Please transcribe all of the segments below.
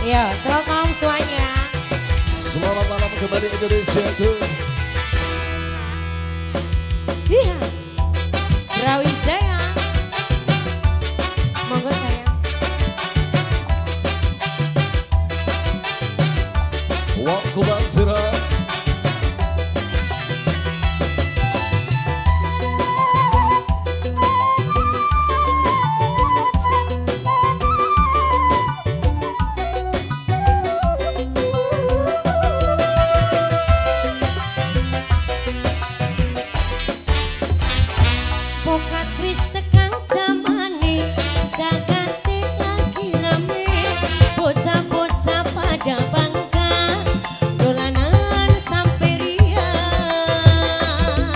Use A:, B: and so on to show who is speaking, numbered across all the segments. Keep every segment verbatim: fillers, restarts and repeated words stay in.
A: Iya, selamat malam semuanya.
B: Selamat malam kembali Indonesia tuh.
A: Iya, Brawijaya. Monggo sayang.
B: Wak Kubantira.
A: Pokat wis tekan zamane, jagate lagi rame, bocah-bocah pada bangga, dolanan sampe riang.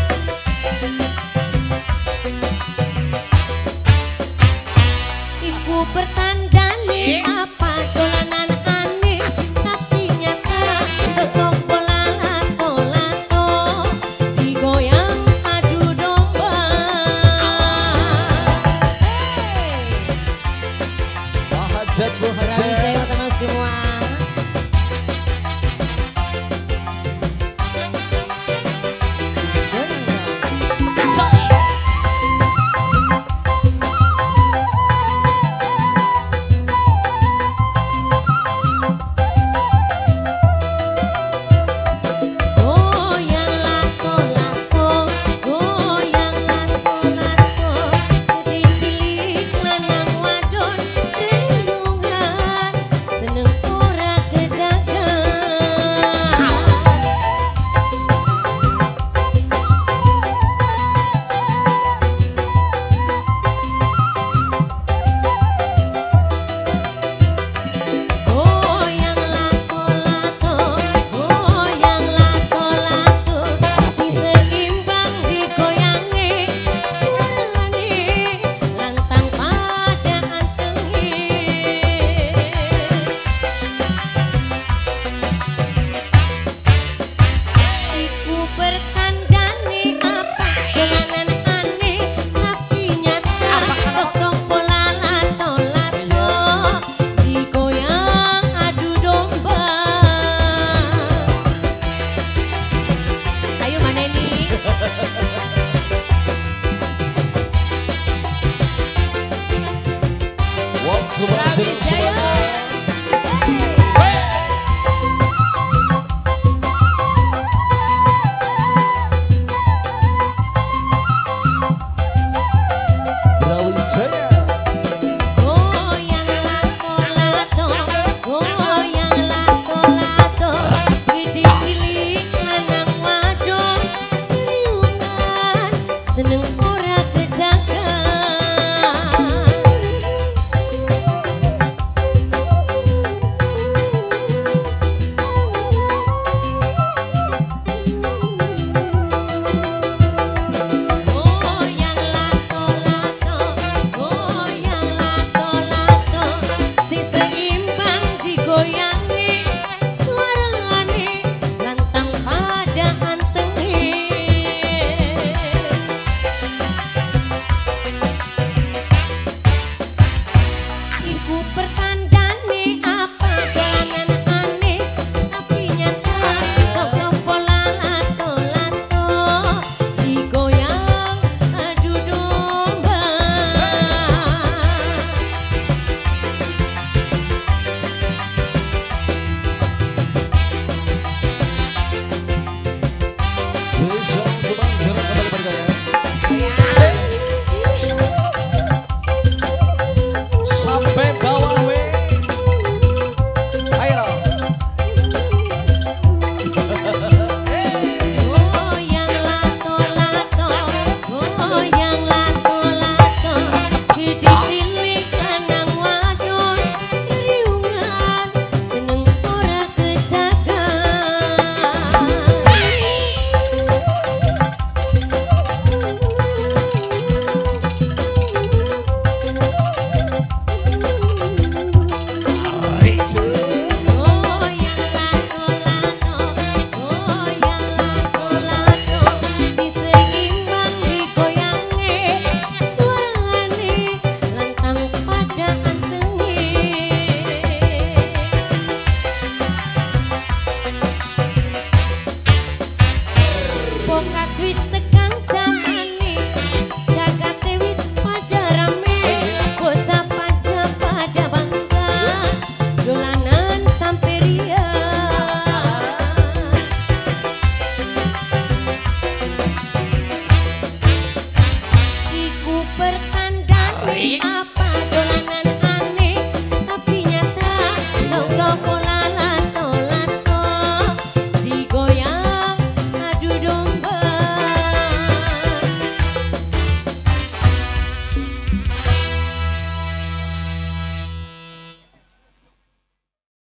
A: Iku pertandane apa dolanan aneh, tapi nyata tetep bola lato-lato, digoyang adu domba.
B: Hajat bu
A: Brawijaya teman semua. Goyang lato-lato, goyang lato-lato, gede cilik lanang wadon reyungan, seneng ora kejagan. Goyang lato-lato, goyang lato-lato, si seimbang digoyangi, suarane lantang pada antengi. Iku pertandane apa dolanan aneh, tapi nyata totong bola lato-lato, digoyang adu domba. Ayo mana ini?
B: Wak Kubantira semuanya. Brawijaya.
A: Goyang lato-lato, goyang lato-lato, gede cilik lanang wadon reyungan, seneng ora kejagan. Goyang lato-lato, goyang lato-lato, si seimbang digoyangi, suarane lantang pada antengi. Poka twist